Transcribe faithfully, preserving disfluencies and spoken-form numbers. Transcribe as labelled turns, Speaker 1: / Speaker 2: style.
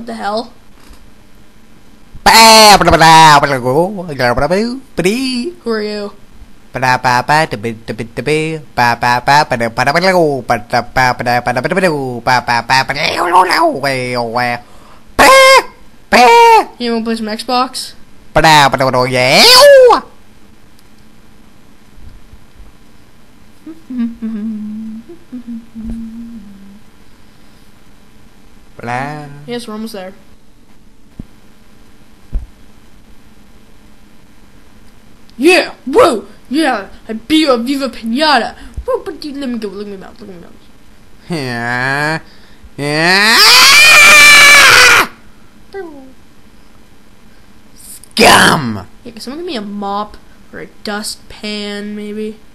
Speaker 1: What the hell? Who are you? You wanna play some Xbox? Yes, we're almost there. Yeah, whoa, yeah, I beat you a Viva Pinata. Whoa, but dude, let me go, look at me mouth, look at me mouth.
Speaker 2: Yeah. Yeah. Scum!
Speaker 1: Yeah, can someone give me a mop or a dustpan, maybe?